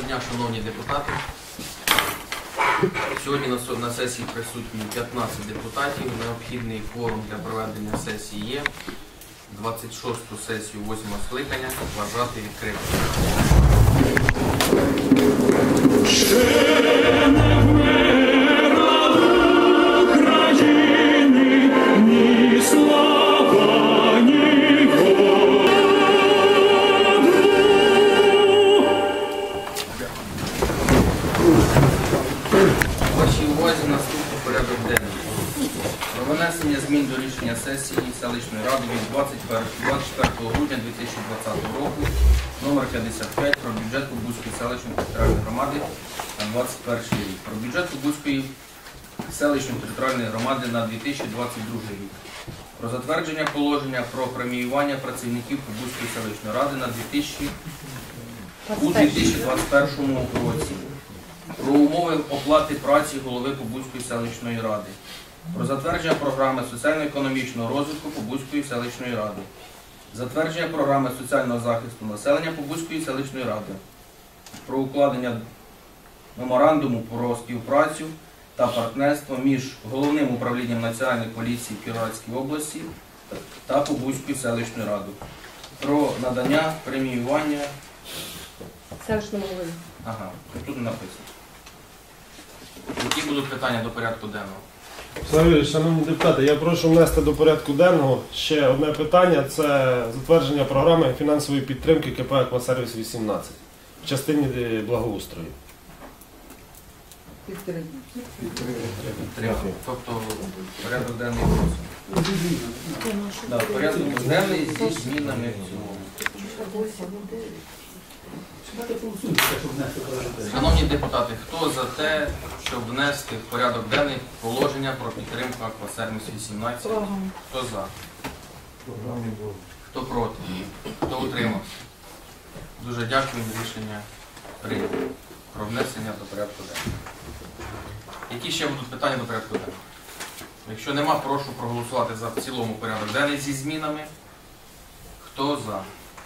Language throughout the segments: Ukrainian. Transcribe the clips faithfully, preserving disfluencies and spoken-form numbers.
дня, шановні депутати. Сьогодні на сесії присутні п'ятнадцять депутатів. Необхідний кворум для проведення сесії є. двадцять шосту сесію восьмого скликання вважати відкритою. Вашій увазі наступний порядок денний. Про внесення змін до рішення сесії селищної ради від двадцять четвертого грудня дві тисячі двадцятого року номер п'ятдесят п'ять про бюджет Побузької селищної територіальної громади на двадцять перший рік. Про бюджет Побузької селищної територіальної громади на дві тисячі двадцять другий рік. Про затвердження положення про преміювання працівників Побузької селищної ради на у дві тисячі двадцять першому році. Про умови оплати праці голови Побузької селищної ради. Про затвердження програми соціально-економічного розвитку Побузької селищної ради. Затвердження програми соціального захисту населення Побузької селищної ради. Про укладення меморандуму про співпрацю та партнерство між Головним управлінням Національної поліції Кіровоградської області та Побузькою селищною радою. Про надання преміювання селищному голові. Ага, тут не написано. Які будуть питання до порядку денного? Шановні депутати, я прошу внести до порядку денного ще одне питання. Це затвердження програми фінансової підтримки КП «Аквасервіс вісімнадцять» в частині благоустрою. Підтримуємо. Підтримуємо. Тобто порядок денний просимо. Да, порядок денний зі змінами в цілому. Шановні депутати, хто за те, щоб внести в порядок денний положення про підтримку Аквасервіс вісімнадцять? Хто за? Хто проти? Хто утримався? Дуже дякую, рішення прийнято про внесення до порядку денного. Які ще будуть питання до порядку денного? Якщо нема, прошу проголосувати за в цілому порядок денний зі змінами. Хто за?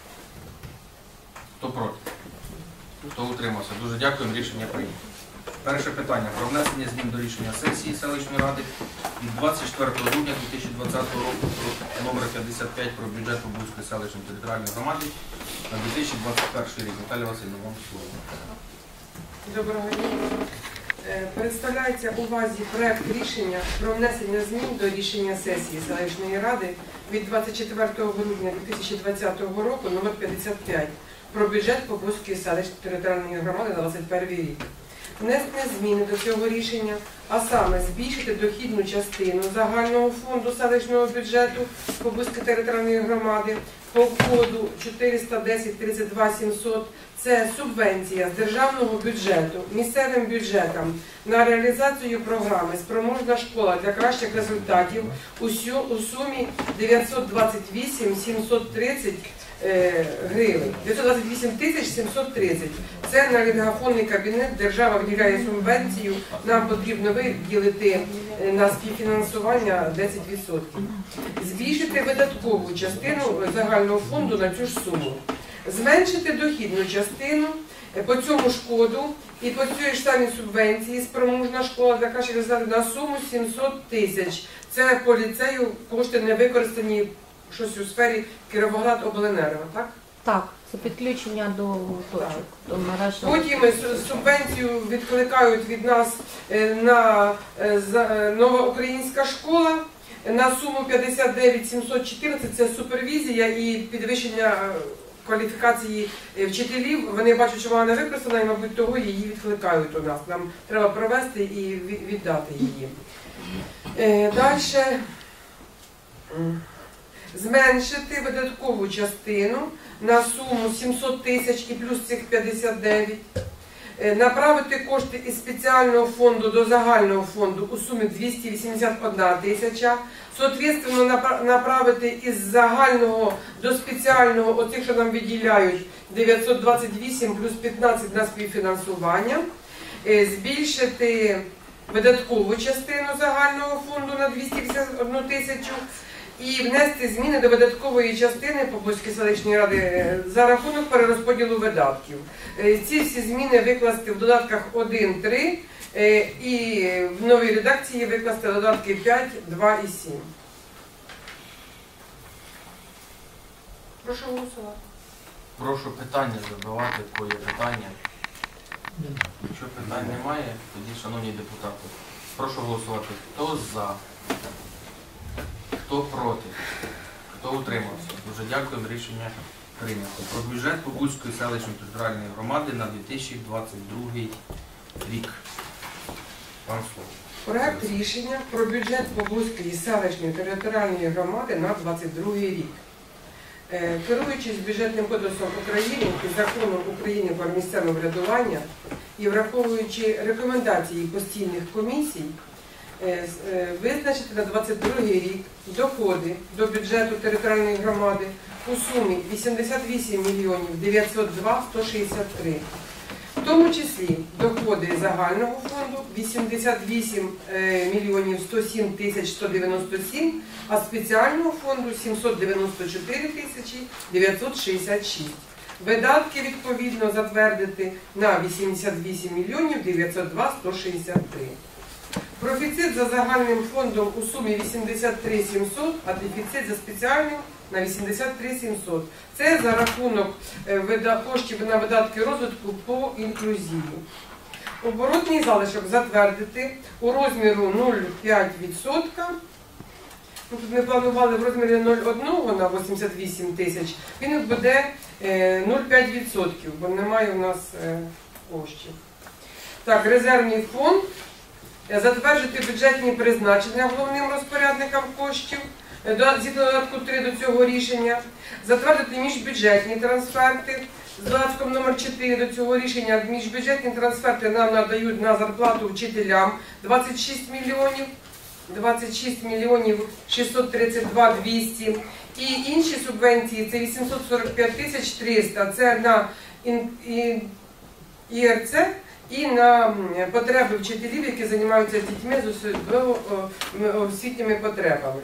Хто проти? Хто утримався? Дуже дякуємо, рішення прийнято. Перше питання про внесення змін до рішення сесії селищної ради від двадцять четвертого грудня дві тисячі двадцятого року номер п'ятдесят п'ять про бюджет Побузької селищної територіальної громади на дві тисячі двадцять перший рік. Наталія Васильівна, вам слово. Доброго дня. Представляється увазі проект рішення про внесення змін до рішення сесії селищної ради від двадцять четвертого грудня дві тисячі двадцятого року номер п'ятдесят п'ять про бюджет Побузької селищної територіальної громади на двадцять перший рік. Внести зміни до цього рішення, а саме збільшити дохідну частину загального фонду селищного бюджету Побузької територіальної громади по коду чотириста десять тридцять два сімсот. Це субвенція з державного бюджету місцевим бюджетам на реалізацію програми «Спроможна школа для кращих результатів» у сумі дев'ятсот двадцять вісім сімсот тридцять гривень. дев'ятсот двадцять вісім тисяч сімсот тридцять. Це на лінгафонний кабінет. Держава виділяє субвенцію. Нам потрібно виділити на співфінансування десять відсотків. Збільшити видаткову частину загального фонду на цю ж суму. Зменшити дохідну частину по цьому ж коду і по цій ж самій субвенції «Спроможна школа для кращих результатів» на суму сімсот тисяч. Це по ліцею кошти не використані щось у сфері Кіровоградобленерго, так? Так, це підключення до точок, до мережі. Потім субвенцію відкликають від нас на нова українська школа на суму п'ятдесят дев'ять сімсот чотирнадцять. Це супервізія і підвищення кваліфікації вчителів. Вони бачать, що вона не використана і, мабуть, того її відкликають у нас. Нам треба провести і віддати її. Далі. Зменшити видаткову частину на суму сімсот тисяч і плюс цих п'ятдесят дев'ять. Направити кошти із спеціального фонду до загального фонду у сумі двісті вісімдесят одна тисяча. Соответственно, направити із загального до спеціального, оцих, що нам виділяють, дев'ятсот двадцять вісім плюс п'ятнадцять на співфінансування. Збільшити видаткову частину загального фонду на двісті вісімдесят одну тисячу. і внести зміни до видаткової частини Побузької селищної ради е, за рахунок перерозподілу видатків. Е, Ці всі зміни викласти в додатках один, три е, і в новій редакції викласти додатки п'ять, два і сім. Прошу голосувати. Прошу питання задавати, кої питання. Якщо питань немає, тоді, шановні депутати, прошу голосувати. Хто за? Хто проти? Хто утримався? Дуже дякуємо, рішення прийнято. Про бюджет Побузької селищної територіальної громади на дві тисячі двадцять другий рік. Вам слово. Проект рішення про бюджет Побузької селищної територіальної громади на двадцять другий рік. Е, Керуючись бюджетним кодексом України і законом України про місцеве врядування і враховуючи рекомендації постійних комісій, е, з- е, визначити на двадцять другий рік доходи до бюджету територіальної громади у сумі вісімдесят вісім мільйонів дев'ятсот два тисячі сто шістдесят три. В тому числі доходи загального фонду вісімдесят вісім мільйонів сто сім тисяч сто дев'яносто сім, а спеціального фонду сімсот дев'яносто чотири тисячі дев'ятсот шістдесят шість. Видатки відповідно затвердити на вісімдесят вісім мільйонів дев'ятсот два тисячі сто шістдесят три. Профіцит за загальним фондом у сумі вісімдесят три тисячі сімсот, а дефіцит за спеціальним на вісімдесят три тисячі сімсот. Це за рахунок е, вида- коштів на видатки розвитку по інклюзії. Оборотний залишок затвердити у розміру нуль цілих п'ять десятих відсотка. Ну, тут ми планували в розмірі нуль цілих одна десята на вісімдесят вісім тисяч. Він буде е, нуль цілих п'ять десятих відсотка, бо немає у нас е, коштів. Так, резервний фонд. Е, Затверджувати бюджетні призначення головним розпорядникам коштів. Е, до- Згідно додатку три до цього рішення. Затвердити міжбюджетні трансферти. З додатком номер чотири до цього рішення міжбюджетні трансферти нам надають на зарплату вчителям двадцять шість мільйонів. двадцять шість мільйонів шістсот тридцять два тисячі двісті. І інші субвенції це вісімсот сорок п'ять тисяч триста. Це на ін- і- І Р Це і на м, потреби вчителів, які займаються з дітьми з особливо о, м, освітніми потребами.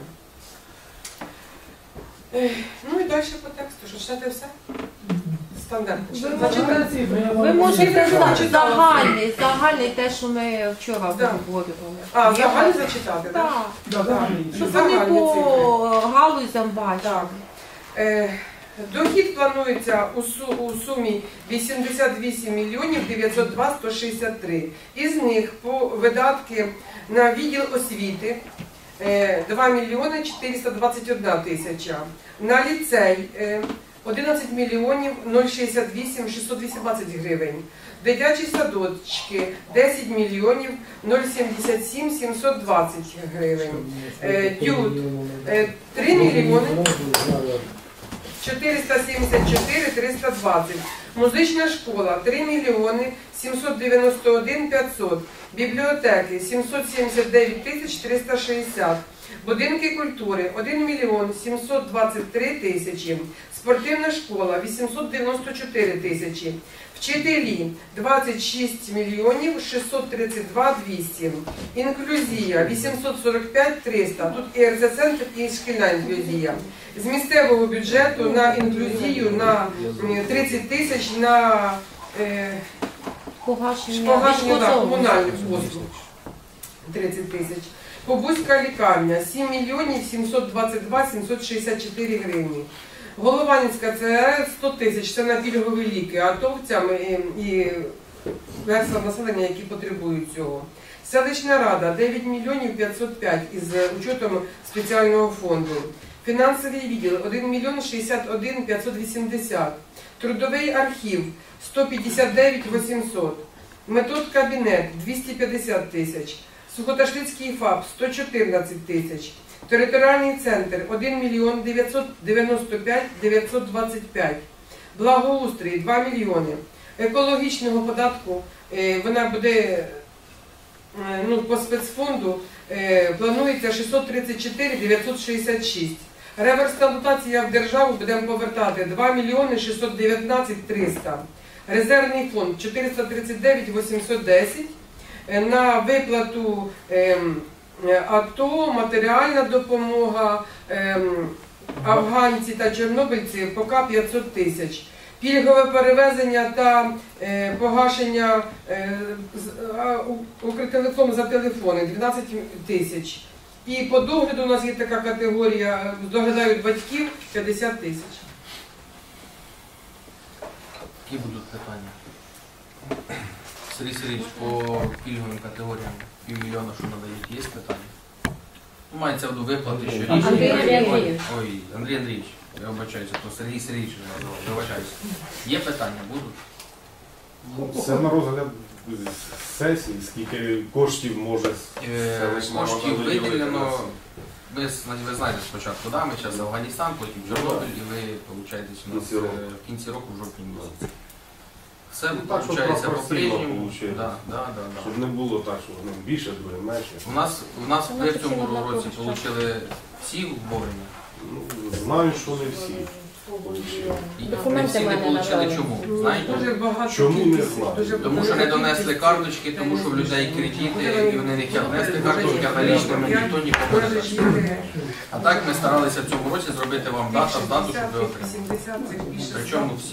Ех, Ну і далі по тексту. Що читати все? Стандартно. Ви Зачитати? Ви можете Читала. за- загальний, загальний те, що ми вчора Да. обговорювали. А, Я загально бачу. зачитати, так? Так, Так. щоб Загальні вони по цифри. галузям бачили. Так. Е, Дохід планується у су- у сумі вісімдесят вісім мільйонів дев'ятсот два тисячі сто шістдесят три. Із них по видатки на відділ освіти е, два мільйони чотириста двадцять одна тисяча. На ліцей е, одинадцять мільйонів шістдесят вісім тисяч шістсот вісімнадцять гривень. Дитячі садочки десять мільйонів сімдесят сім тисяч сімсот двадцять гривень. Е, Дюд е, три мільйони чотириста сімдесят чотири тисячі триста двадцять. Музична школа три мільйони сімсот дев'яносто один тисяч п'ятсот. Бібліотеки сімсот сімдесят дев'ять тисяч триста шістдесят. Будинки культури один мільйон сімсот двадцять три тисячі. Спортивна школа вісімсот дев'яносто чотири тисячі. Вчителі двадцять шість мільйонів шістсот тридцять два тисячі двісті. Інклюзія вісімсот сорок п'ять тисяч триста. Тут і Р Це центр, і шкільна інклюзія. З місцевого бюджету на інклюзію на м, тридцять тисяч на е, Погашення погашення на відшкодовування. комунальних послуг. тридцять тисяч. Побузька лікарня сім мільйонів сімсот двадцять два тисячі сімсот шістдесят чотири гривні. Голованівська Це Р сто тисяч, це на пільгові ліки атовцям і, і верствам населення, які потребують цього. Селищна рада дев'ять мільйонів п'ятсот п'ять із учетом спеціального фонду. Фінансовий відділ один мільйон шістдесят один тисяч п'ятсот вісімдесят. Трудовий архів сто п'ятдесят дев'ять тисяч вісімсот. Метод кабінет двісті п'ятдесят тисяч. Сухоташлицький ФАП сто чотирнадцять тисяч. Територіальний центр один мільйон дев'ятсот дев'яносто п'ять тисяч дев'ятсот двадцять п'ять. Благоустрій два мільйони. Екологічного податку е, вона буде е, ну, по спецфонду е, планується шістсот тридцять чотири тисячі дев'ятсот шістдесят шість. Реверсна дотація в державу будемо повертати два мільйони шістсот дев'ятнадцять тисяч триста. Резервний фонд чотириста тридцять дев'ять тисяч вісімсот десять. Е, На виплату е, АТО, матеріальна допомога, ем, афганці та чорнобильці поки п'ятсот тисяч. Пільгове перевезення та е, погашення е, з- а, у- Укртелеком за телефони дванадцять тисяч. І по догляду у нас є така категорія, доглядають батьків п'ятдесят тисяч. Які будуть питання? Сергій Сергійович, по пільговим категоріям півмільйона, що надають, є питання? Ну, мається в виду виплати, що рішення. Андрій Андрійович. Ой, Андрій Андрійович, я вибачаюся, то Сергій Сергійович вже назвав, вибачаюся. Є питання, будуть? Це на розгляд сесії, скільки коштів може Е, селищна рада Коштів виділити виділено, на це? ви, зна- ви знаєте спочатку, да, ми зараз Афганістан, потім Чорнобиль, і ви, виходить, у нас В кінці року. е, в кінці року, в жовтні місяці. Все, Ну, так, щоб виходить, пропорційно по-прежньому. виходить. Да, да, да, да. Щоб не було так, що вони більше, друге менше. У нас, у нас Ну, в це цьому ціла році дорога, отримали всі вовремя. Ну, знаю, що не всі. І не Документи всі не мене отримали. надали. Чому? Знаєте? Дуже багато Чому не кількість, знаю? дуже Тому що не донесли карточки, тому що в людей кредити, і вони не хотять нести карточки, а налічними ніхто нікому не дасть. А так ми старалися в цьому році зробити вам дату, дату, щоб ви отримали. Причому всі.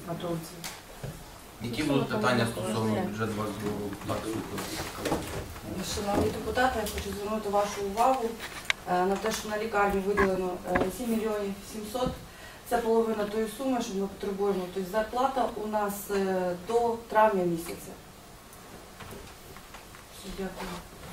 Які будуть питання стосовно бюджету двадцять другого року? Так, супер. Шановні депутати, я хочу звернути вашу увагу е, на те, що на лікарню виділено е, сім мільйонів сімсот. Це половина тої суми, що ми потребуємо. Тобто зарплата у нас е, до травня місяця. Все, дякую.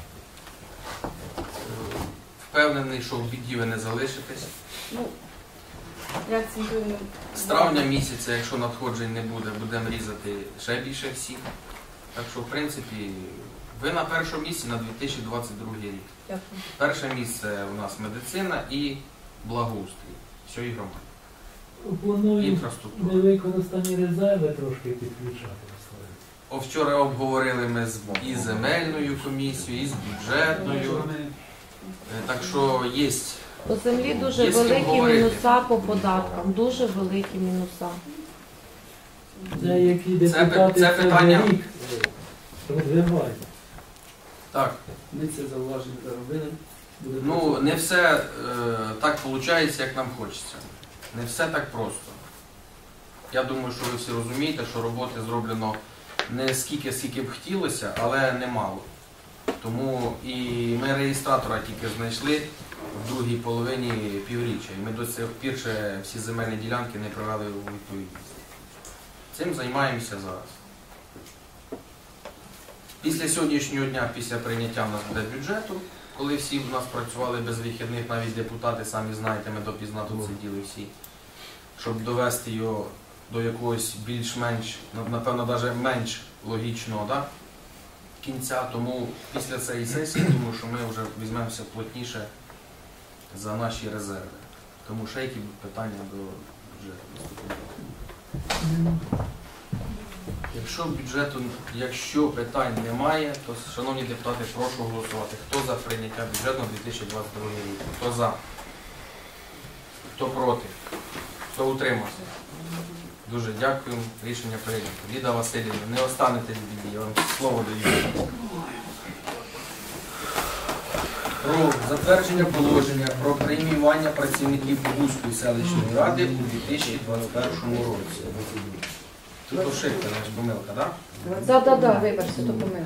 Впевнений, що в біді ви не залишитесь. Ну, я акцентую на... З травня місяця, якщо надходжень не буде, будемо різати ще більше всіх. Так що, в принципі, ви на першому місці на дві тисячі двадцять другий рік. Дякую. Перше місце у нас медицина і благоустрій. Всієї громади. Планую Інфраструктура. невикористані резерви трошки підключати. О, вчора обговорили ми з і земельною комісією, і з бюджетною. Е, Так що є. По землі дуже Є з ким великі говорити. мінуса по податкам, дуже великі мінуса. Деякі Це депутати це питання- за рік розвивають. Так, Ми це зауваження заробили. Буде ну не все е, так виходить, як нам хочеться. Не все так просто. Я думаю, що ви всі розумієте, що роботи зроблено не скільки, скільки б хотілося, але немало. Тому і ми реєстратора тільки знайшли в другій половині півріччя. І ми до цих пір ще всі земельні ділянки не привели у відповідність. Цим займаємося зараз. Після сьогоднішнього дня, після прийняття в нас буде бюджету, коли всі в нас працювали без вихідних, навіть депутати, самі знаєте, ми допізна тут сиділи всі, щоб довести його до якогось більш-менш, напевно, навіть менш логічного, да? Кінця. Тому після цієї сесії, думаю, що ми вже візьмемося плотніше за наші резерви. Тому ще які будуть питання до бюджету. Якщо бюджету, якщо питань немає, то, шановні депутати, прошу голосувати. Хто за прийняття бюджету на дві тисячі двадцять другий рік? Хто за? Хто проти? Хто утримався? Дуже дякую. Рішення прийнято. Ліда Васильівна, не останетесь в біді, я вам слово даю. Про затвердження положення про преміювання працівників Богуської селищної ради у дві тисячі двадцять першому році. Тут ошибка, не ж помилка, так? Так, так, так, вибачте, то помилка.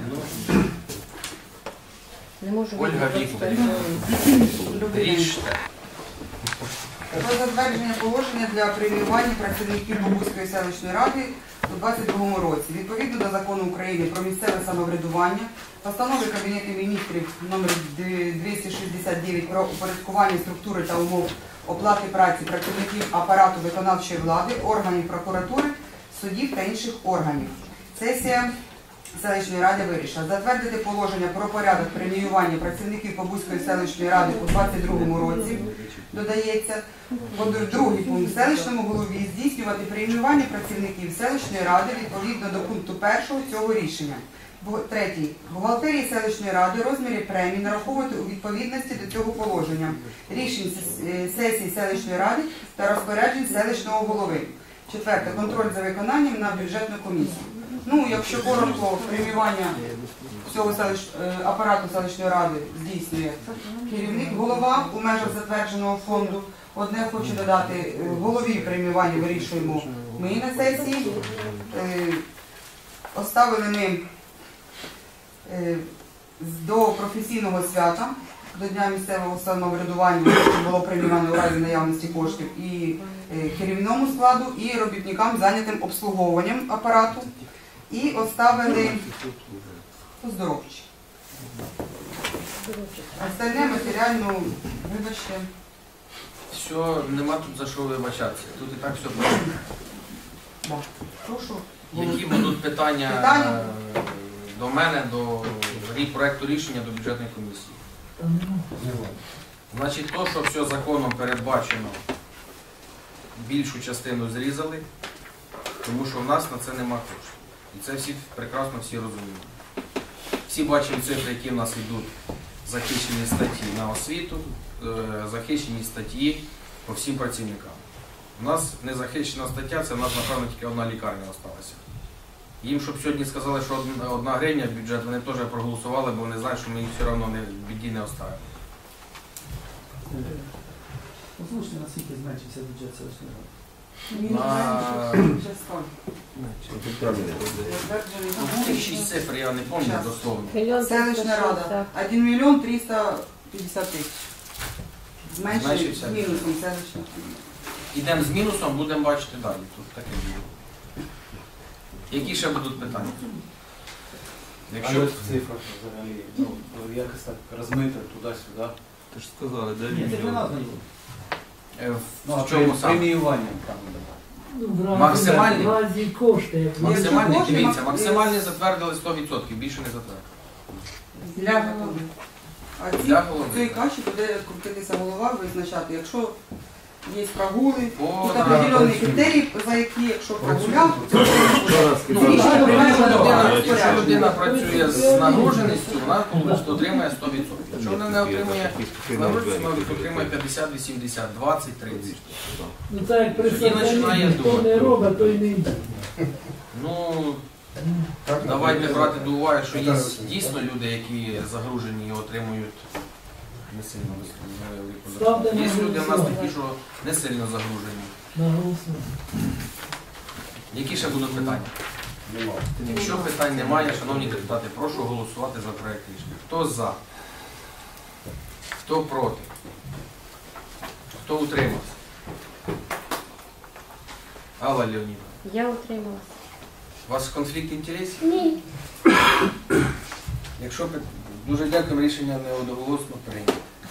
Не можу Ольга вибачити. Вікторівна, ріжте. Про затвердження положення для преміювання працівників Богуської селищної ради у двадцять другому році. Відповідно до закону України про місцеве самоврядування, постанови Кабінету міністрів номер двісті шістдесят дев'ять про упорядкування структури та умов оплати праці працівників апарату виконавчої влади, органів прокуратури, судів та інших органів. Сесія селищної ради вирішила затвердити положення про порядок преміювання працівників Богуської селищної ради у двадцять другому році. Додається другий пункт селищному голові здійснювати преміювання працівників селищної ради відповідно до пункту першого цього рішення. Третій. Бухгалтерії селищної ради розміри премій нараховувати у відповідності до цього положення, рішень сесії селищної ради та розпоряджень селищного голови. Четверте. Контроль за виконанням на бюджетну комісію. Ну, якщо коротко, преміювання в цього селищ... е, апарату селищної ради здійснює керівник, голова у межах затвердженого фонду. Одне хочу додати, е, голові преміювання вирішуємо ми на сесії. Е, Оставили ми е, з- до професійного свята, до Дня місцевого самоврядування, що було преміювано у разі наявності коштів, і е, керівному складу, і робітникам, зайнятим обслуговуванням апарату. І оставили оздоровчі. Остальне матеріально, вибачте, Все, нема тут за що вибачатися. Тут і так все правильно. да. Прошу. Які будуть питання, Питання? е, до мене, до рі- проекту рішення до бюджетної комісії? Там нема. Значить, то, що все законом передбачено, більшу частину зрізали, тому що в нас на це нема коштів. І це всі прекрасно всі розуміють. Всі бачимо цифри, які в нас йдуть захищені статті на освіту, е, захищені статті по всім працівникам. У нас не захищена стаття, це в нас, напевно, тільки одна лікарня залишилася. Їм, щоб сьогодні сказали, що одна- одна гривня в бюджет, вони теж проголосували, бо вони знають, що ми їх все одно не, в біді не оставимо. Послухайте, наскільки зменшився бюджет селищної ради. На Затверджений. шість цифр, я не пам'ятаю дословно. Мільйон Селищна рада. триста один мільйон триста п'ятдесят тисяч. Зменшили Зменшився. з мінусом селищна. Ідемо з мінусом, будемо бачити далі. Тут таке буде. Які ще будуть питання? Якщо Але в цифрах взагалі, ну, якось так розмито туди-сюди. Ти ж сказали, де Ні, це для нас не було. е, в, Ну, а в чому при- саме? преміюванням там. Ну, в разі- Максимальний? В разі кошти, як ви- Максимальний, Якщо дивіться, можна, максимальний затвердили сто відсотків, більше не затвердили. Для голови. А ці, Для голови. в цій каші буде крутитися голова, визначати, якщо є прогули, О, тут да. определенні критерії, за які, якщо прогуляв, то Ну, Рішення якщо приймається людина, голова. якщо людина працює з нагруженістю, вона отримує сто відсотків. Якщо вона не отримує з нагруженістю, вона отримує п'ятдесят, вісімдесят, двадцять, тридцять. Ну це як при Тоді починає сатані, хто думати. не робить, той не йде. Ну, давайте брати до уваги, що є дійсно люди, які загружені і отримують не сильно велику зарплату. Ставте на Є люди в нас голосування. такі, що не сильно загружені. На голосування. Які ще будуть питання? Нема. Якщо питань немає, шановні депутати, прошу голосувати за проект рішення. Хто за? Хто проти? Хто утримався? Алла Леонідовна, Я утрималася. у вас конфлікт інтересів? Ні. Якщо пи- дуже дякую, рішення не одноголосно прийнято.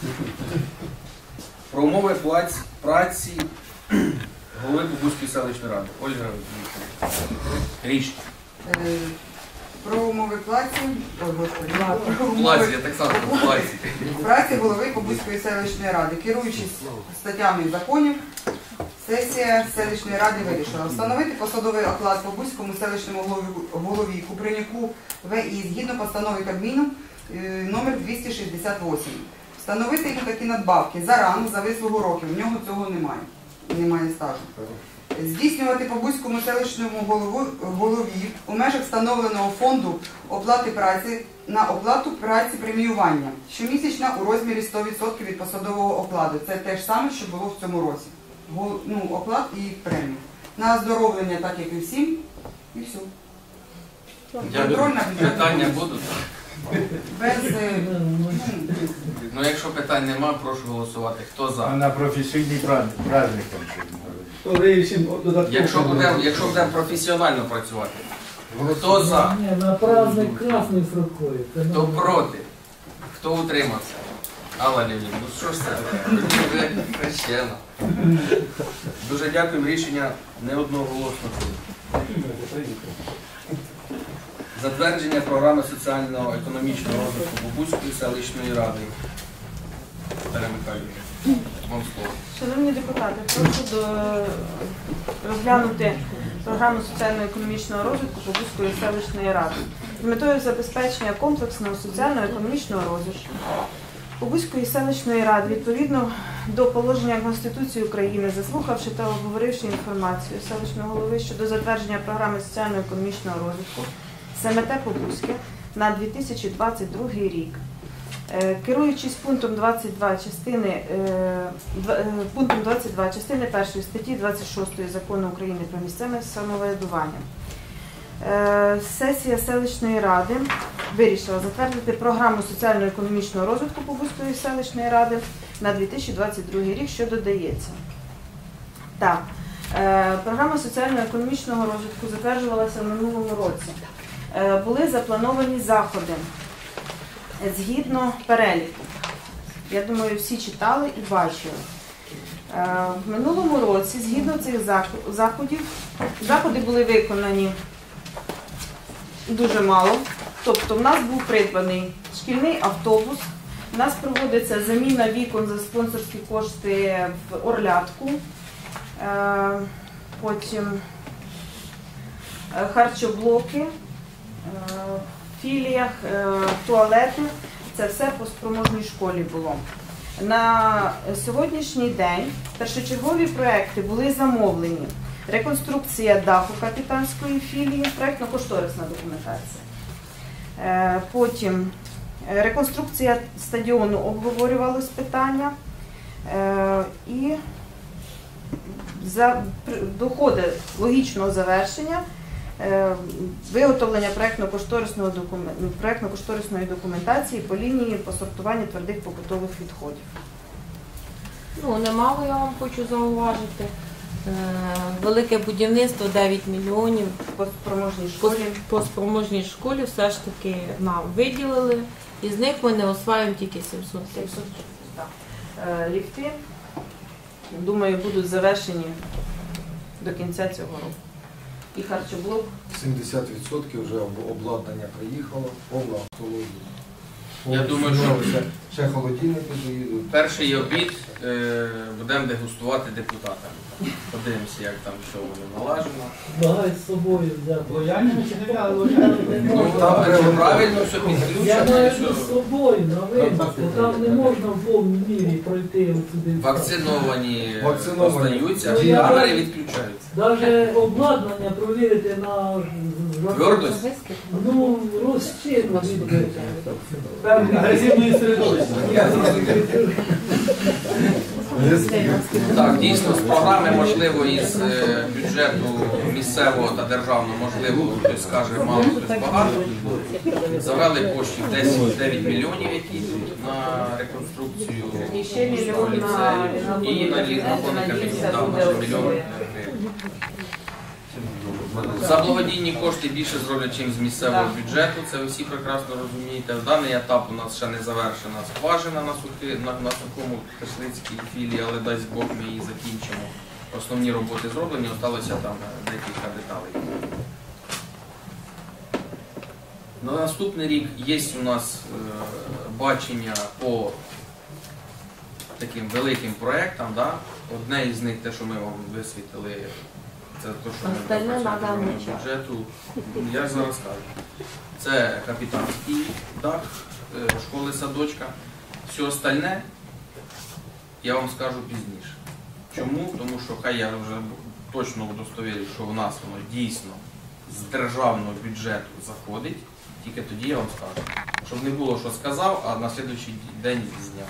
Про умови плаць- праці голови Побузької селищної ради. Ольга Вікторівна. Рішення. Е, про умови праці, ой, господи, про умови Плаці, я так само про плаці. праці голови Побузької селищної ради. Керуючись статтями законів, сесія селищної ради вирішила встановити посадовий оклад Побузькому селищному голові- голові Куприняку В І згідно постанови Кабміну е, номер двісті шістдесят вісім. Встановити йому такі надбавки за ран, за вислугу років. В нього цього немає. Немає стажу. Здійснювати Побузькому селищному голову, голові у межах встановленого фонду оплати праці на оплату праці преміювання. Щомісячна у розмірі сто відсотків від посадового окладу. Це те ж саме, що було в цьому році. Гол- Ну, оклад і премію. На оздоровлення, так як і всім, і все. Дякую. Контрольна бюджетна Питання комісія. будуть? Без, е, Ну, ну, ну, Ну, якщо питань нема, прошу голосувати. Хто за? На професійний праздник. Якщо будемо якщо будемо професіонально працювати, хто за? Ні, на праздник красний з рукою. Це Хто нормально. проти? Хто утримався? Алла Леонідовна, ну що ж це? Ви хрещена. Дуже дякую, рішення не одноголосно. Затвердження програми соціально-економічного розвитку Побузької селищної ради. Наталя Михайлівна, вам слово. Шановні депутати, прошу до- розглянути програму соціально-економічного розвитку Побузької селищної ради з метою забезпечення комплексного соціально-економічного розвитку Побузької селищної ради відповідно до положення Конституції України, заслухавши та обговоривши інформацію селищного голови щодо затвердження програми соціально-економічного розвитку СМТ Побузьке, на дві тисячі двадцять другий рік. Е, Керуючись пунктом двадцять два частини е, два- е, пунктом двадцять два частини першої статті двадцять шостої Закону України про місцеве самоврядування, е, сесія селищної ради вирішила затвердити програму соціально-економічного розвитку Побузької селищної ради на дві тисячі двадцять другий рік, що додається. Так, е, програма соціально-економічного розвитку затверджувалася в минулому році. Е, Були заплановані заходи згідно переліку. Я думаю, всі читали і бачили. Е, В минулому році, згідно цих зах- заходів, заходи були виконані дуже мало. Тобто в нас був придбаний шкільний автобус, у нас проводиться заміна вікон за спонсорські кошти в Орлятку, е, потім е, харчоблоки, е, в філіях, е, туалети. Це все по спроможній школі було. На сьогоднішній день першочергові проекти були замовлені. Реконструкція даху капітанської філії, проєктно-кошторисна документація. Е, Потім е, реконструкція стадіону, обговорювалось питання. Е, І за, при- доходить логічного завершення е, виготовлення проєктно-кошторисного докумен- проєктно-кошторисної документації по лінії по сортуванню твердих побутових відходів. Ну, немало я вам хочу зауважити. Е, Велике будівництво дев'ять мільйонів. По спроможній По, школі. по спроможній школі все ж таки нам виділили. Із них ми не осваюємо тільки сімсот тисяч. Так. Е, Ліфти, думаю, будуть завершені до кінця цього року. І харчоблок. сімдесят відсотків вже об- обладнання приїхало, повна автологія. Я думаю, що ще, ще холодильники доїдуть. перший обід е, будемо дегустувати депутатами. Подивимося, як там що воно налажено. Багай з собою взяти. Лояльні чи не брали? Лояльні не Ну, можна. там треба правильно все Я підключено, маю все. з собою на випадку, там не можна в повній мірі пройти сюди. Вакциновані Вакциновані. остаються, Ну, а я- камери відключаються. Навіть обладнання провірити на Твердость? ну, розчин від певних агресивної середовища. Так, дійсно, з програми, можливо, із е, бюджету місцевого та державного, можливо, хтось скаже мало, хтось багато. Завели коштів десять дев'ять мільйонів, які йдуть на реконструкцію І ще мільйон ліцею. на І на лізнаховний кабінет, там наш мільйон гривень. За благодійні кошти більше зроблять, чим з місцевого бюджету, це ви всі прекрасно розумієте. В даний етап у нас ще не завершена скважина на, сухи, на, на сухому Кислицькій філії, але дасть Бог ми її закінчимо. Основні роботи зроблені, залишилося там декілька деталей. На наступний рік є у нас е, бачення по таким великим проєктам. Да? Одне із них, те, що ми вам висвітили, це те, що ми Остальне допрацюємо надо до вивчати. бюджету. Я ж зараз кажу. Це капітанський дах е, школи-садочка. Все остальне я вам скажу пізніше. Чому? Тому що хай я вже точно удостовірю, що в нас воно дійсно з державного бюджету заходить, тільки тоді я вам скажу. Щоб не було, що сказав, а на слідуючий день зняв.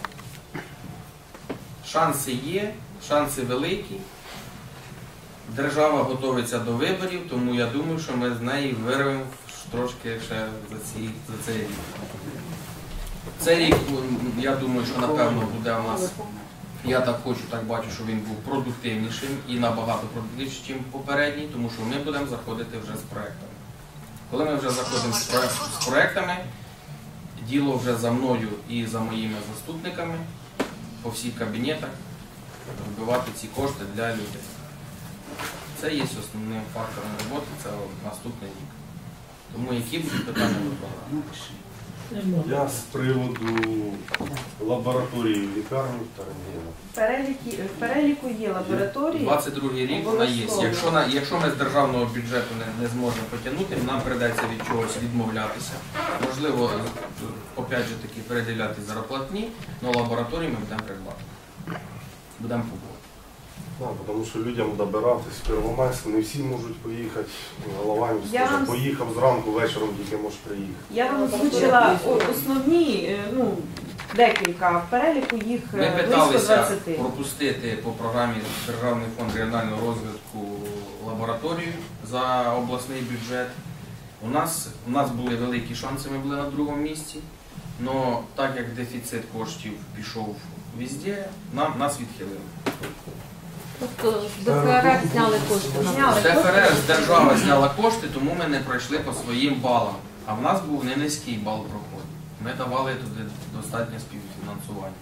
Шанси є, шанси великі. Держава готується до виборів, тому я думаю, що ми з неї вирвемо трошки ще за, ці, за цей рік. Цей рік, я думаю, що напевно буде у нас, я так хочу, так бачу, що він був продуктивнішим і набагато продуктивнішим, ніж попередній, тому що ми будемо заходити вже з проектами. Коли ми вже заходимо з проект- з проектами, діло вже за мною і за моїми заступниками по всіх кабінетах вибивати ці кошти для людей. Це є основним фактором роботи, це наступний рік. Тому які будуть питання до програми? Я з приводу лабораторії в лікарні та рентгену. В переліку, в переліку є лабораторії. двадцять другий рік вона є. Якщо, на, якщо ми з державного бюджету не, не зможемо потягнути, нам прийдеться від чогось відмовлятися. Можливо, опять же таки переділяти зарплатні, але лабораторії ми будемо придбати. Будемо побувати. Ну, тому що людям добиратись в Первомайськ, не всі можуть поїхати. Голованів Я скаже, вам- поїхав зранку, вечором тільки можеш приїхати. Я вам озвучила о- основні, е, ну, декілька, в переліку їх Ми е, близько питалися двадцяти. пропустити по програмі Державний фонд регіонального розвитку лабораторію за обласний бюджет. У нас, у нас були великі шанси, ми були на другому місці, але так як дефіцит коштів пішов везде, нам, нас відхилили. Тобто з ДФР зняли кошти на Зняли. З ДФР з держава зняла кошти, тому ми не пройшли по своїм балам. А в нас був не низький бал проходу. Ми давали туди достатнє співфінансування.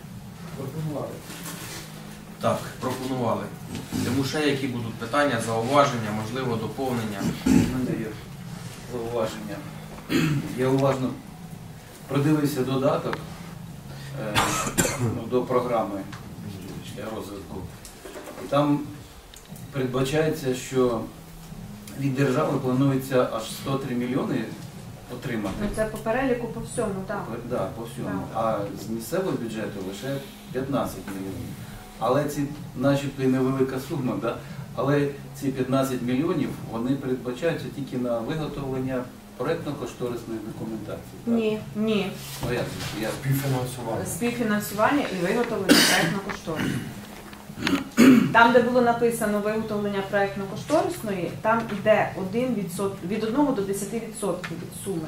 Так, пропонували. Тому ще які будуть питання, зауваження, можливо, доповнення. У мене є зауваження. Я уважно продивився додаток е, ну, до програми розвитку. І там передбачається, що від держави планується аж сто три мільйони отримати. Ну, це по переліку по всьому, так. Да, по всьому. А з місцевого бюджету лише п'ятнадцять мільйонів. Але ці, начебто, і невелика сума, да? Але ці п'ятнадцять мільйонів, вони передбачаються тільки на виготовлення проєктно-кошторисної документації. Так? Ні, ні. Ну, як? Я... Співфінансування. Співфінансування і виготовлення проєктно-кошторисної. Там, де було написано виготовлення проєктно-кошторисної, там йде один відсоток, від одного до десяти відсотків від суми.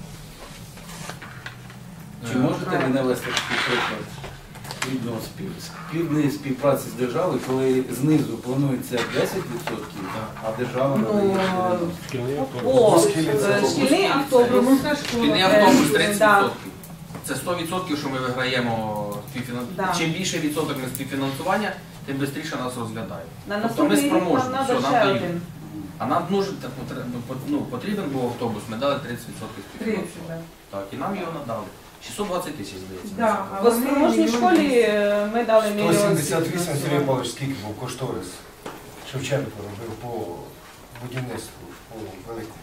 Чи можете ви навести такий приклад плідного спів... плідної співпраці з державою, коли знизу планується десять відсотків, а держава Ну, надає Шкільний О, Шкільний е, автобус. шкільний автобус. Шкільний автобус тридцять відсотків. Да. Це сто відсотків, що ми виграємо співфінансування. Да. Чим більше відсоток на співфінансування, тим швидше нас розглядають. На Тобто ми наступний рік спроможні, нам все, треба нам ще дають. один. А нам нужен, так, потр- ну, потрібен був автобус, ми дали тридцять відсотків співфінансування. Так, і нам його надали. шістсот двадцять тисяч, здається. Да, а По вони спроможній мільйон школі е, ми дали сто мільйон. сімдесят вісім, Сергій співфінансування. Павлович, скільки був кошторис? Шевченко робив по будівництву, по великому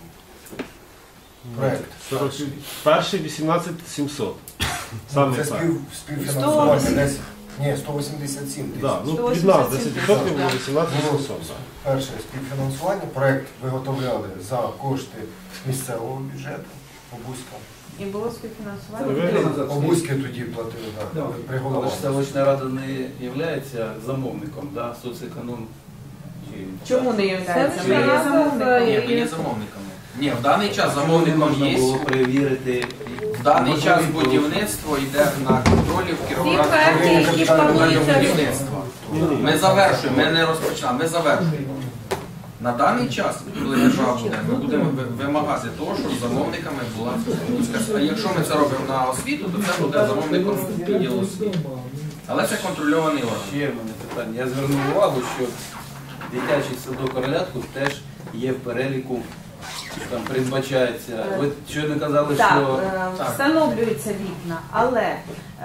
проєкту. Перший вісімнадцять сімсот. Саме Це так. спів, співфінансування сто десь, ні, сто вісімдесят сім тисяч. Да, ну, сто від нас вісімдесят десять сім відсотків було тисяч, вісімнадцять Було сімсот. перше співфінансування, проєкт виготовляли за кошти місцевого бюджету, Обузька. І було Ви співфінансування. Обузьки тоді платили, так, Да. при Але голові. ж селищна рада не є замовником, да? Соцеконом. Чи... Чому не являється? Це Ми є вже замовниками. Ні, ми є замовниками. Ні, в даний час Не замовником можна є. було перевірити. В даний Можливо, час було- будівництво йде на контролі в Всі Кіровоградському проекти, які управлінні плануються, будівництва. Ми завершуємо, ми не розпочинаємо, ми завершуємо. На даний час, коли держава буде, ми будемо ви- вимагати того, щоб замовниками була Луцька. А якщо ми це робимо на освіту, то це буде замовником відділу освіти. Але це контрольований орган. Ще в мене питання. Я звернув увагу, що дитячий садок Орлятку теж є в переліку, там передбачається. Ви щойно казали, Так, що е, Так. встановлюються вікна, але е,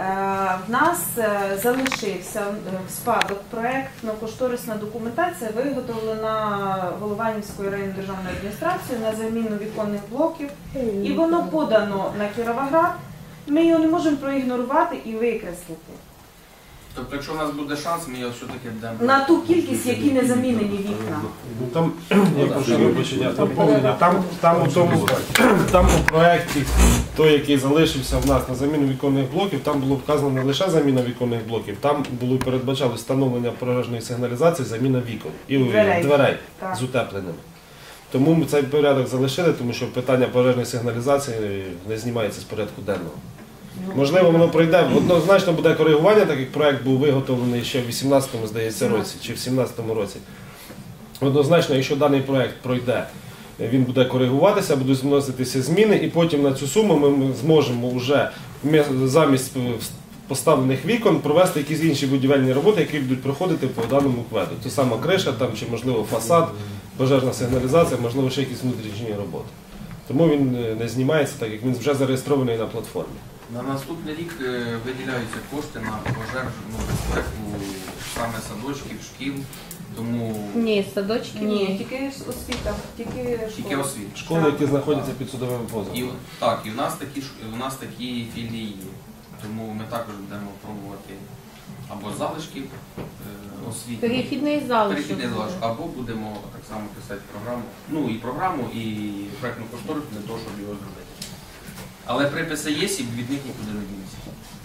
в нас е, залишився е, в спадок проєктно-кошторисна документація, виготовлена Голованівською районною державною адміністрацією на заміну віконних блоків, і воно подано на Кіровоград. Ми його не можемо проігнорувати і викреслити. Тобто, якщо у нас буде шанс, ми його все-таки дамо. На ту кількість, які не замінені вікна. Ну, там, я прошу вибачення, доповнення. Там, там, у тому, там у проєкті, той, який залишився в нас на заміну віконних блоків, там було вказано не лише заміна віконних блоків, там було передбачали встановлення пожежної сигналізації, заміна вікон і Дверей. дверей Так. з утепленими. Тому ми цей порядок залишили, тому що питання пожежної сигналізації не знімається з порядку денного. Можливо, воно пройде, однозначно буде коригування, так як проєкт був виготовлений ще в вісімнадцятому, здається, році, чи в сімнадцятому році. Однозначно, якщо даний проєкт пройде, він буде коригуватися, будуть вноситися зміни, і потім на цю суму ми зможемо вже замість поставлених вікон провести якісь інші будівельні роботи, які будуть проходити по даному кведу. То саме криша, там, чи можливо фасад, пожежна сигналізація, можливо, ще якісь внутрішні роботи. Тому він не знімається, так як він вже зареєстрований на платформі. На наступний рік е, виділяються кошти на пожежну безпеку саме садочків, шкіл, тому Ні, садочки Ні, ні. тільки освіта, тільки тільки школа. освіт. Школи, які знаходяться під судовими позовами. І так, і в нас такі ш- у нас такі філії є. Тому ми також будемо пробувати або залишків е, освіти. Перехідний залишок. Перехідний залишок. Або будемо так само писати програму, ну і програму, і проєктну кошторисну для того, щоб його зробити. Але приписи є, і від них нікуди не дінеться.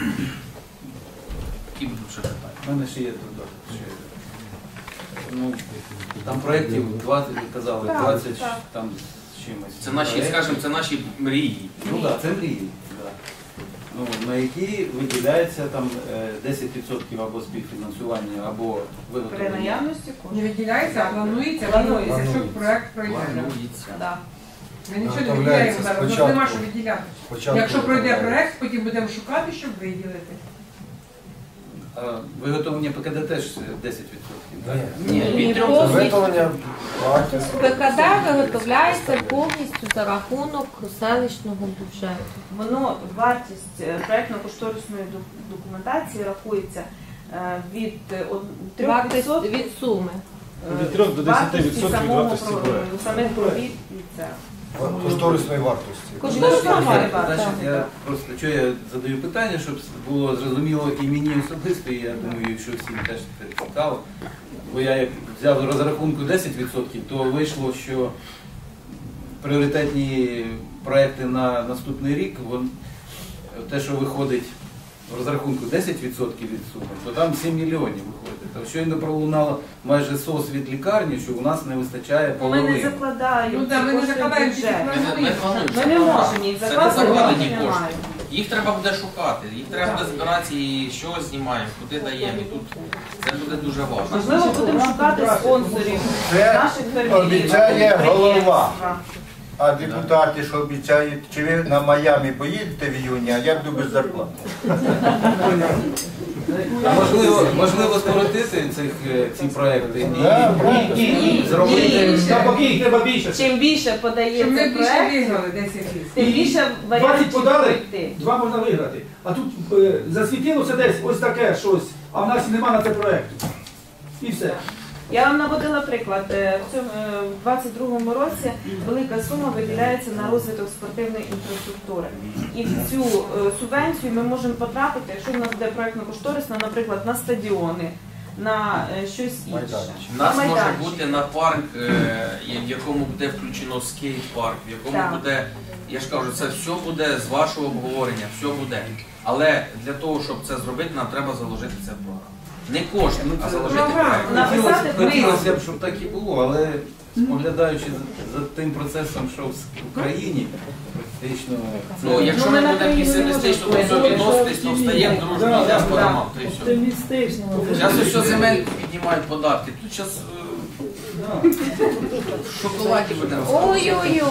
Які будуть ще питання? У мене ще є тут. ще є. Ну, там проєктів двадцять, ви казали, Так, двадцять так. там з чимось. Це наші, проєктів. скажімо, це наші мрії. Ну так, це мрії. Да. Ну, на які виділяється там е, десять відсотків або співфінансування, або При виготовлення. наявності Не коштів. виділяється, а планується, Планується. планується, якщо проект пройде. Планується. Да. Ми нічого не Виготовляється виділяємо зараз, у нас спочатку. нема що виділяти. Спочатку Якщо пройде виготовляється. проект, потім будемо шукати, щоб виділити. А виготовлення ПКД теж десять відсотків. так? Ні. Ні, Ні, від повністю. Виготовлення вартість. ПКД виготовляється повністю за рахунок селищного бюджету. Воно, вартість е, проєктно-кошторисної ду- документації рахується е, від е, од- трьох Вартість відсотків від суми. е, Від трьох до десяти вартості відсотків самого вартості про- проекту. самих робіт і це. Кошторисної вартості. Кошторисна Значить, вартість, я- значить, так. я просто що я задаю питання, щоб було зрозуміло і мені особисто, і я думаю, що всім теж це цікаво. Бо я як взяв розрахунку десять відсотків, то вийшло, що пріоритетні проекти на наступний рік, вон, те, що виходить в розрахунку десять відсотків від суми, то там сім мільйонів виходить. То щойно пролунало майже сос від лікарні, що у нас не вистачає Ми половини. не закладаємо Ну, да, ми не кошти в закладаємо бюджет. тільки Ми, ми плануємо. Ми не можемо їх Це не закладати, закладені ми кошти. маємо. Їх треба буде шукати, їх треба буде збиратися і що знімаємо, куди даємо. І тут це буде дуже важко. Можливо, будемо шукати спонсорів Це наших фермерів. обіцяє голова. підприємства. А депутати, що обіцяють, чи ви на Майамі поїдете в іюні, а я буду без зарплати. А можливо, можливо скоротити цих, е, ці проекти і Да, зробити. Навпаки, їх треба більше. Чим більше Щоб ми подається більше проект, виграли десять тисяч. тим більше двадцять варіантів подали, пройти. два можна виграти. А тут е, засвітилося десь ось таке щось, а в нас і нема на це проєкту. І все. Я вам наводила приклад. Е, В цьому е, в двадцять другому році велика сума виділяється на розвиток спортивної інфраструктури. І в цю е, субвенцію ми можемо потрапити, якщо в нас буде проєктно-кошторисна, наприклад, на стадіони, на е, щось інше. Майданчик. У нас На може майданчик. бути на парк, е, в якому буде включено скейт-парк, в якому Так. буде, я ж кажу, це все буде з вашого обговорення, все буде. Але для того, щоб це зробити, нам треба заложити це в програму. Не кошти, Ну, а це заложити програма. проект. Написати Хотілося, хотілося план. б, щоб так і було, але споглядаючи за, за тим процесом, що в Україні, практично це- Ну, якщо Ну, ми ми на будемо країну не песимістично до можемо цього впливати. відноситись, то встаємо дружно, Да, йдемо да, по да. домам, то і все. Оптимістично. Зараз ось земельки піднімають податки, тут зараз в шоколаді будемо. Ой-ой-ой!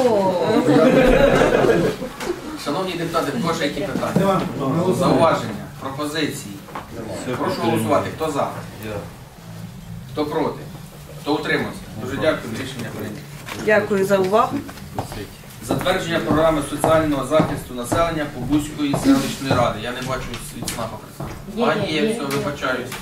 Шановні депутати, в кого які питання? Нема. Зауваження, пропозиції. Прошу голосувати. Хто за? Хто проти? Хто утримався? Дуже дякую, рішення прийнято. Дякую за увагу. Затвердження програми соціального захисту населення Побузької селищної ради. Я не бачу від СНАПа представника. Є, А, є, є, є. все, вибачаюсь.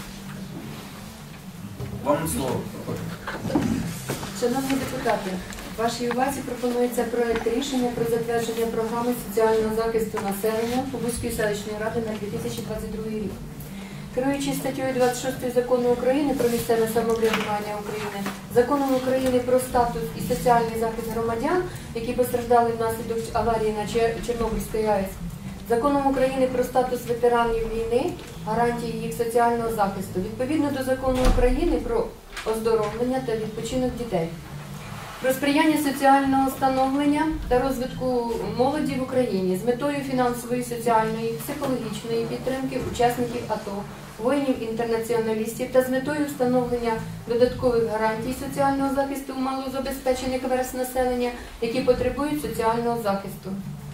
Вам слово. Шановні депутати, вашій увазі пропонується проект рішення про затвердження програми соціального захисту населення Побузької селищної ради на дві тисячі двадцять другий рік. Керуючись статтею двадцять шостою Закону України про місцеве самоврядування України, Законом України про статус і соціальний захист громадян, які постраждали внаслідок аварії на Чер- Чорнобильській АЕС, Законом України про статус ветеранів війни, гарантії їх соціального захисту, відповідно до Закону України про оздоровлення та відпочинок дітей, про сприяння соціального становлення та розвитку молоді в Україні з метою фінансової, соціальної, психологічної підтримки учасників АТО, воїнів-інтернаціоналістів та з метою встановлення додаткових гарантій соціального захисту малозабезпечених верств населення, які потребують соціального захисту.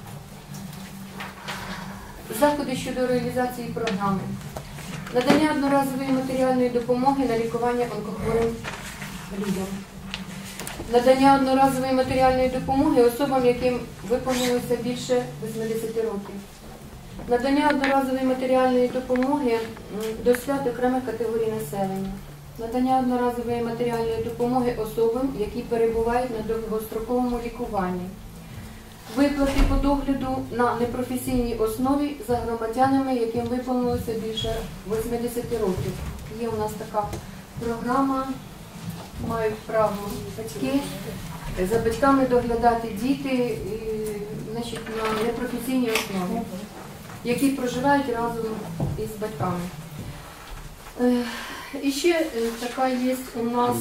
Заходи щодо реалізації програми. Надання одноразової матеріальної допомоги на лікування онкохворим людям. Надання одноразової матеріальної допомоги особам, яким виповнилося більше вісімдесят років. Надання одноразової матеріальної допомоги м, до свят окремих категорій населення. Надання одноразової матеріальної допомоги особам, які перебувають на довгостроковому лікуванні. виплати по догляду на непрофесійній основі за громадянами, яким виповнилося більше вісімдесят років. Є у нас така програма, мають право батьки за батьками доглядати діти і, значить, на непрофесійній основі, які проживають разом із батьками. Е, І ще е, така є у нас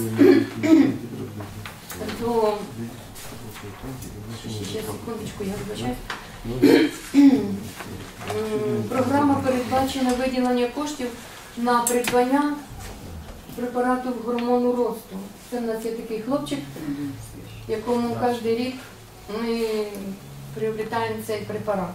до... Ще, ще, секундочку, я вибачаюсь. М, Програма передбачена виділення коштів на придбання препарату гормону росту. Це в нас є такий хлопчик, якому кожен рік ми приобретаємо цей препарат.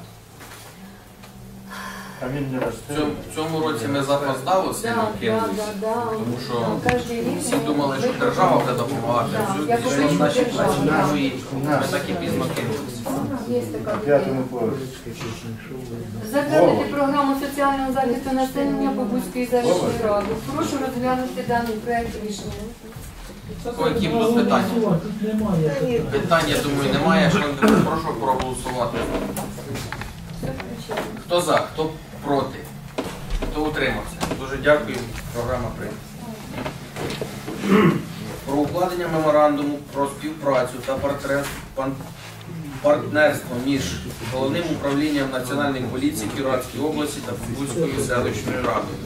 А він не В росте. цьому, в цьому році ми запоздало сильно Да, кинулись, да, да, да. тому що Да, кожен рік всі ми думали, що виконуємо. держава буде допомагати, Да, всю- я пішли попрошу наші державу, працівники, да. ми так і пізно кинулися. Є така На п'ятому людина. поверсі. Затвердити програму соціального захисту населення Побузької селищної ради. Прошу розглянути даний проект рішення. О, які будуть питання? Питань, я думаю, немає. Шановні депутати, прошу проголосувати. Хто за, хто проти, хто утримався. Дуже дякую. Програма прийнята. Про укладення меморандуму про співпрацю та партнерство пан- партнерство між Головним управлінням Національної поліції Кіровоградської області та Побузькою селищною радою.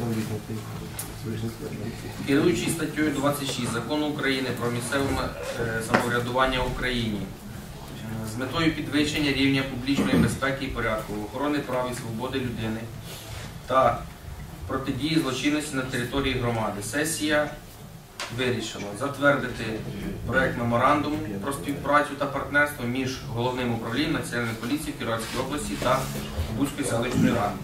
Керуючий статтею двадцять шість Закону України про місцеве е, самоврядування в Україні е, з метою підвищення рівня публічної безпеки і порядку, охорони прав і свободи людини та протидії злочинності на території громади. Сесія вирішила затвердити проект меморандуму про співпрацю та партнерство між Головним управлінням Національної поліції Кіровоградської області та Побузької селищної ради.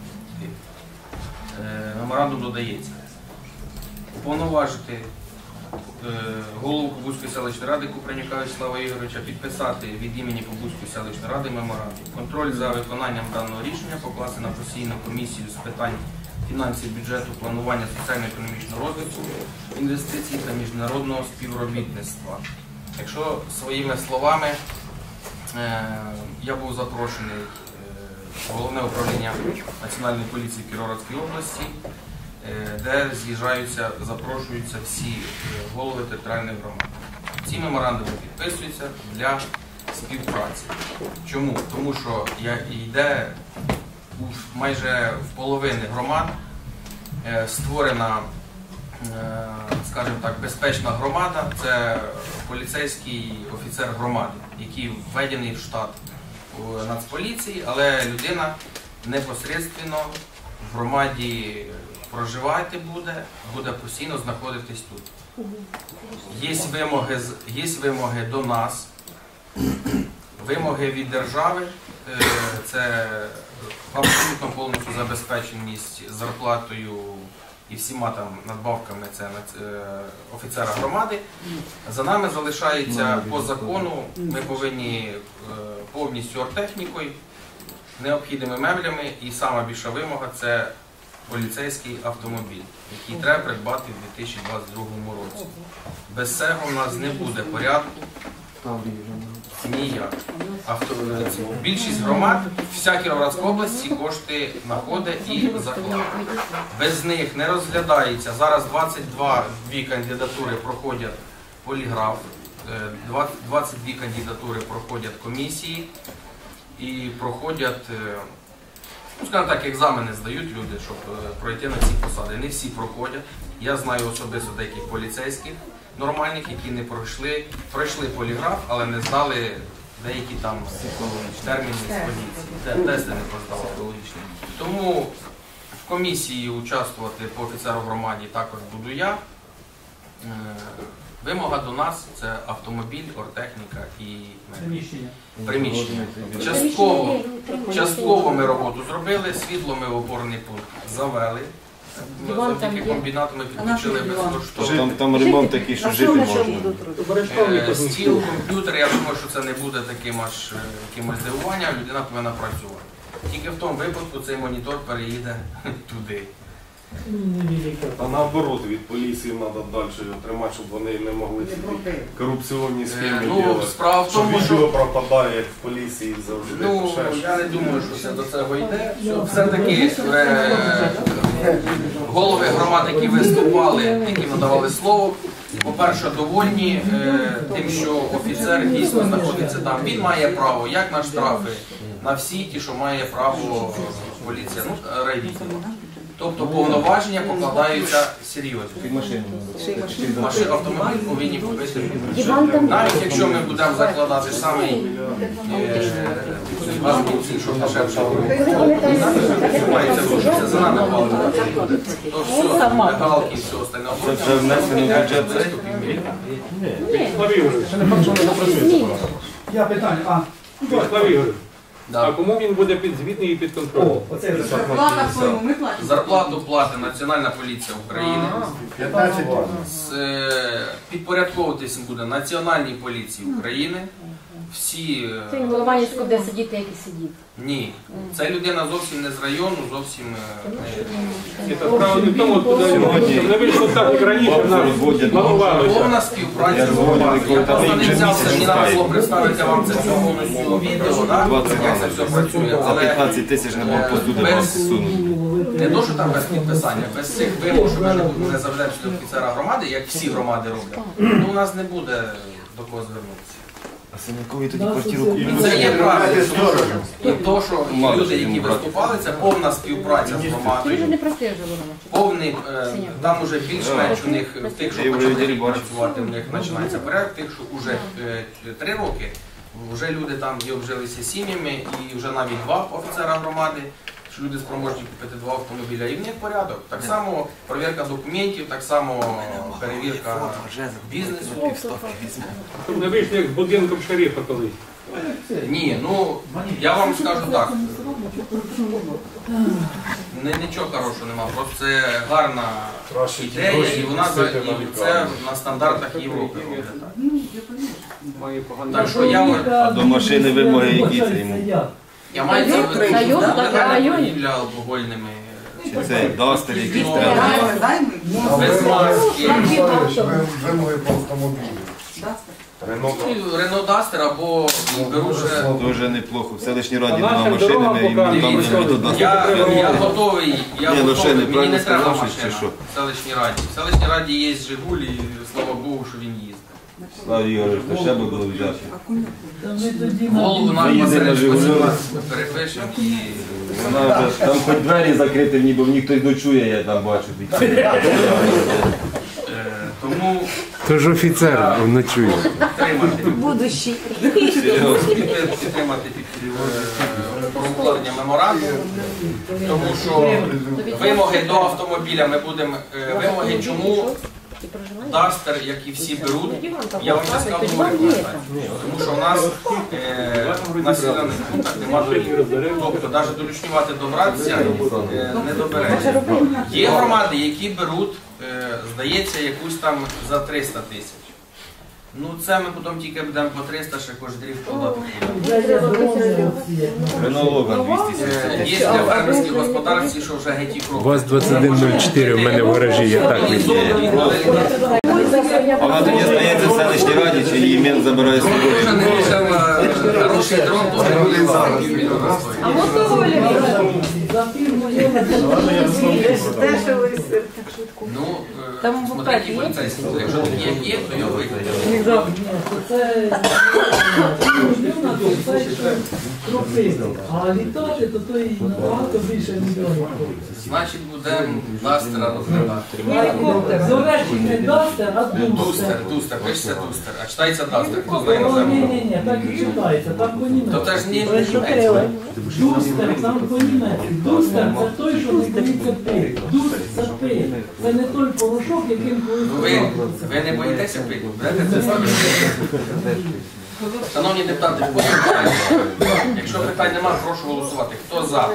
Е, Меморандум додається. Уповноважити е, голову Побузької селищної ради Купренюка Вячеслава Ігоровича підписати від імені Побузької селищної ради меморандум. Контроль за виконанням даного рішення покласти на постійну комісію з питань фінансів, бюджету, планування соціально-економічного розвитку, інвестицій та міжнародного співробітництва. Якщо своїми словами, е, я був запрошений е, в Головне управління Національної поліції Кіровоградської області, де з'їжджаються, запрошуються всі голови територіальних громад. Ці меморандуми підписуються для співпраці. Чому? Тому що йде майже в половини громад створена, скажімо так, безпечна громада, це поліцейський офіцер громади, який введений в штат Нацполіції, але людина непосередньо в громаді проживати буде, буде постійно знаходитись тут. Є вимоги, є вимоги до нас, вимоги від держави, це абсолютно повністю забезпеченість зарплатою і всіма там надбавками, це офіцера громади. За нами залишається по закону, ми повинні повністю оргтехнікою, необхідними меблями, і сама більша вимога – це поліцейський автомобіль, який треба придбати в дві тисячі двадцять другому році. Без цього в нас не буде порядку ніяк. Авто... Більшість громад, вся Кіровоградська область ці кошти знаходить і закладає. Без них не розглядається. Зараз двадцять дві кандидатури проходять поліграф, двадцять дві кандидатури проходять комісії і проходять, ну, скажімо так, екзамени здають люди, щоб пройти на ці посади. Не всі проходять. Я знаю особисто деяких поліцейських нормальних, які не пройшли, пройшли поліграф, але не здали деякі там терміни з поліції. Тести не поздали психологічні. Тому в комісії участвувати по офіцеру громаді також буду я. Вимога до нас – це автомобіль, оргтехніка і приміщення. приміщення. Частково, частково ми роботу зробили, світло ми в опорний пункт завели. Ми завдяки комбінату ми підключили безкоштовно. Там, там ремонт такий, що жити можна. Е, Стіл, комп'ютер, я думаю, що це не буде таким аж е, якимось здивуванням, людина повинна працювати. Тільки в тому випадку цей монітор переїде туди. А наоборот, від поліції треба далі отримати, щоб вони не могли ці корупційні схеми Ну, робити. справа в тому, Щоб що- відео пропадає, як в поліції завжди. Ну, Ще щось. я не думаю, що це до цього йде. Все-таки е, голови громад, які виступали, які надавали слово, по-перше, довольні е, тим, що офіцер дійсно знаходиться там. Він має право, як на штрафи, на всі ті, що має право поліція, ну, райвідділ. Тобто повноваження покладаються серйозно. Машин, автомобіль повинні купити. Навіть якщо ми будемо закладати самий газбензин, що дешевше, мається гроші, це за нами платить. То все, легалки і все остальне. Це вже внесено в бюджет. Я питання, а, Вячеслав Ігорович, Да. а кому він буде підзвітний і підконтрольний? о, оце вже. Зарплата своєму ми платимо. Зарплату платить Національна поліція України. п'ятнадцять З, е, Підпорядковуватись буде Національній поліції України. Всі е, Це він Голованівську, де сидіти, як і сидів. ні, це людина зовсім не з району, зовсім е, не- Ні, та справа не в тому, куди не вийшло так, як раніше в нас планувалося. повна співпраця з громадою. Я просто не взявся, мені треба було представити вам це все повністю відео, да? Як це все працює, За але п'ятнадцять тисяч не було посуди вам без, сунути. не то, що там без підписання, без цих вимог, що ми не будемо не заведемо сюди офіцера громади, як всі громади роблять, ну у нас не буде до кого звернутися. А Синякові тоді квартиру купили. І це є правильно. І то, що люди, які виступали, це повна співпраця з Ти вже громадою. не прослежувала. Повний, е, там вже більш-менш у них, в тих, що почали рік працювати, у них починається порядок, тих, що вже е, три роки, вже люди там і обжилися сім'ями, і вже навіть два офіцера громади, що люди спроможні купити два автомобіля, і в них порядок. Так само перевірка документів, так само перевірка бізнесу. Щоб не вийшло, як з будинком шерифа колись. Ні, ну я вам скажу так. Не, нічого хорошого нема, просто це гарна Краще ті ідея, гроші і вона за- носити на і це лікарню. на стандартах Європи роблять так. Має поганий. Так що я, А до машини вимоги які це йому? я маю це Район, так, район. торгівля алкогольними, Чи це дастер якийсь Ну, треба? Дай- дай ми. без маски. Вимоги по автомобілю. Рено. Ну, Рено Дастер або беру вже. Дуже неплохо. В селищній раді А нема нашим машини, дорогам ми їм поки- там Дивіться, не до дастер. Я, я готовий, я Ні, ну готовий, ще мені не неправильно треба сказав, машина чи що? в селищній раді. В селищній раді є Жигуль і слава Богу, що він їздить. Слава Ігорович, то ще би було взяти. Голову нам Приїде на Василь «Жигулю». перепишемо і Вона вже, там хоч двері закриті, ніби в них хтось ночує, я там бачу. е, тому То ж офіцер ночує. підтримати. Будущий. Підтримати під про укладення меморандуму, тому що вимоги до автомобіля ми будемо е, вимоги, чому Дастер, як і всі беруть, я вам не сказав говорю, тому що в нас е, в населених пунктах немає доріг. Тобто навіть долючнювати добратися е, не добереться. Є громади, які беруть, е, здається, якусь там за триста тисяч. Ну це ми потім тільки будемо по триста ще кожен рік вкладати. Рено Логан двісті Е, сімдесят. Є для фермерських господарств, що вже геть і крок. ВАЗ двадцять один нуль чотири в мене в гаражі, я так відділяю. А вона тоді стається в селищній раді, чи її мент забирає з Дуже собою? не лише хороший дрон, то не буде за півмільйона стоїть. А мотоволі Ну, Там е, буфет смотрите, є? поліцейський, якщо тут є, є, то його викликають. А літати, то то і набагато більше мільйонів. Значить, будемо Дастера розглядати. До речі, не Дастер, а Дустер, Дустер, пишеться Дустер, а читається Дастер, хто знає на Ні, землю. ні, ні, так і читається, там То по-німецьки. теж не німецьке. Дустер, там по-німецьки. Дустер це той, що не боїться пити. Дуст це пити. Це не той порошок, яким колись... Ну, ви, ви не боїтеся пити? Будете це ставити? Шановні депутати, будемо питання. Якщо питань немає, прошу голосувати. Хто за?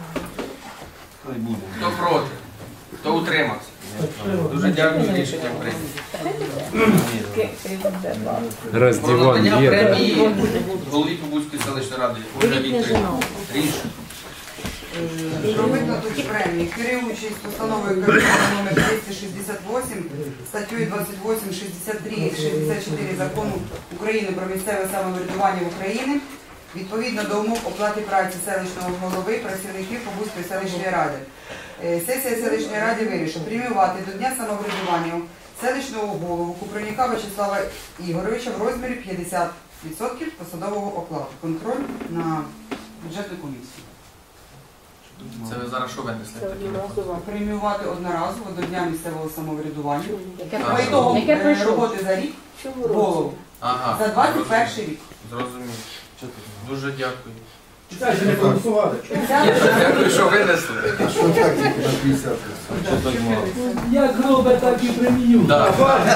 Хто проти? Хто утримався? Дуже дякую, рішення прийнято. Раз Про диван надання є. премії голові Побузької селищної ради. Ольга Вікторівна. Рішення. Про виплату премії е, керуючись постановою Кабміну номер двісті шістдесят вісім, статтею двадцять вісім, шістдесят три і шістдесят чотири Закону України про місцеве самоврядування в Україні, відповідно до умов оплати праці селищного голови, працівників Побузької селищної ради. Е, Сесія селищної ради вирішила преміювати до Дня самоврядування селищного голову Куприяка Вячеслава Ігоровича в розмірі п'ятдесят відсотків посадового окладу. Контроль на бюджетну комісію. Це ви зараз що винесли? Преміювати одноразово до Дня місцевого самоврядування. Ага. По ітогам Яке е, пройшло? роботи за рік голову. Ага. За двадцять перший рік. Зрозумів. Дуже дякую. Це ж не голосували. Дякую, що винесли. А що так тільки на п'ятдесят? Що так мало? Як робить, так і премію. Да.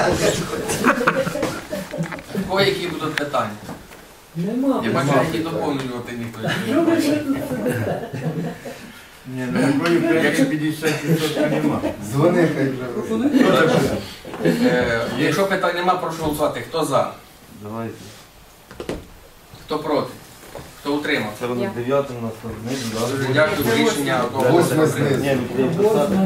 О, які будуть питання? Нема. Я бачу, які доповнювати ніхто. Що ви тут? Ні, ну такої премії п'ятдесят відсотків нема. Дзвони, хай вже. Е, Якщо питань нема, прошу голосувати. Хто за? Давайте. Хто проти? Хто утримався? Це воно дев'яте у нас не Дуже дякую, рішення одноголосно Восьме прийнято. знизу. Ні, ну треба писати.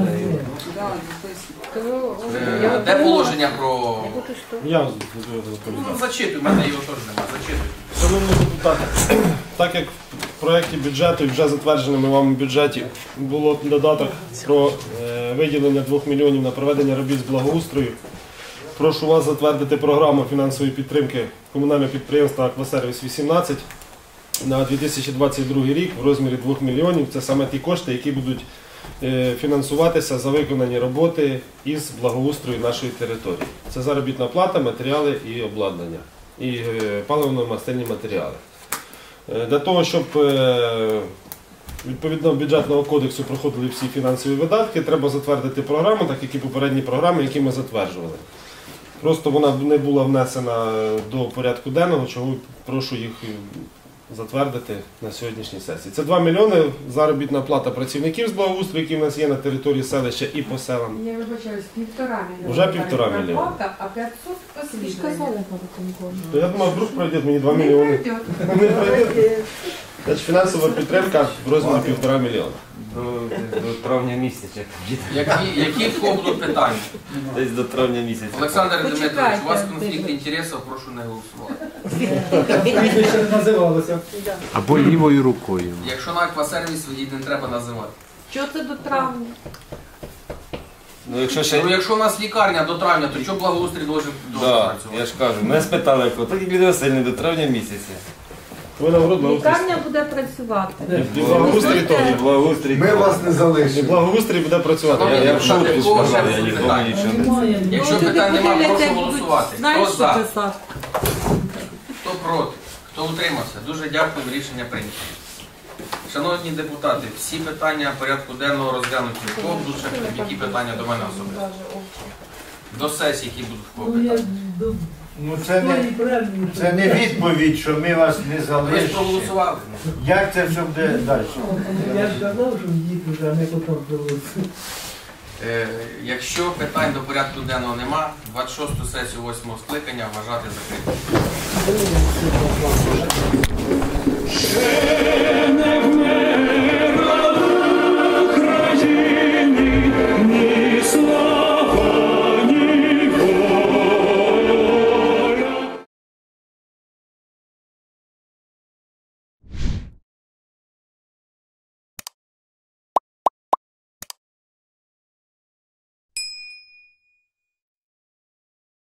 Е, Де положення про... Я Ну, розповідаю. зачитуй, в мене його теж нема, зачитуй. Шановні депутати, так як в проєкті бюджету і вже затвердженому вами бюджеті було додаток про е, виділення двох мільйонів на проведення робіт з благоустрою, прошу вас затвердити програму фінансової підтримки комунального підприємства «Аквасервіс вісімнадцять» на дві тисячі двадцять другий рік в розмірі двох мільйонів. Це саме ті кошти, які будуть е, фінансуватися за виконані роботи із благоустрою нашої території. Це заробітна плата, матеріали і обладнання, і е, паливно-мастильні матеріали. Е, Для того, щоб е, відповідно бюджетного кодексу проходили всі фінансові видатки, треба затвердити програму, так як і попередні програми, які ми затверджували. Просто вона не була внесена до порядку денного, чого прошу їх затвердити на сьогоднішній сесії. Це два мільйони заробітна плата працівників з благоустрою, які в нас є на території селища і по селам. Я вибачаюсь, півтора мільйона. Вже півтора мільйона. Зарплата, а п'ятсот освітлення. То я думав, вдруг пройде мені два мільйони. Не пройде. Значить, фінансова підтримка в розмірі півтора мільйона. До, до травня місяця. Які, які в кого будуть питання? Десь до травня місяця. Олександр Дмитрович, у вас конфлікт інтересів, прошу не голосувати. Прізвище не називалося. Або лівою рукою. Якщо на аквасервіс, її не треба називати. Що це до травня? Ну, якщо ще... Ну, якщо у нас лікарня до травня, то чого благоустрій должен Да, працювати? я ж кажу, мене спитали, як так і Лідія Васильівна до травня місяця. Ви наоборот, Лікарня буде працювати. І благоустрій теж. І благоустрій. Ми вас не І залишимо. благоустрій буде працювати. Я, я в шутку Такого сказав, ще я буде нікому питання. нічого не... Немає. Якщо питань немає, прошу голосувати. Знаєш, Хто що за? писати? Хто проти? Хто утримався? Дуже дякую, рішення прийнято. Шановні депутати, всі питання порядку денного розглянуті в кого будуть ще які питання до мене особисто? До сесії, які будуть в кого Ну, я питання? до Ну це не, тої премії. це не відповідь, що ми вас не Ви ж залишимо. проголосували. Як це все буде далі? Я ж казав, що їх вже, а не потім проводити. Е, Якщо питань до порядку денного нема, двадцять шосту сесію восьмого скликання вважати закритою.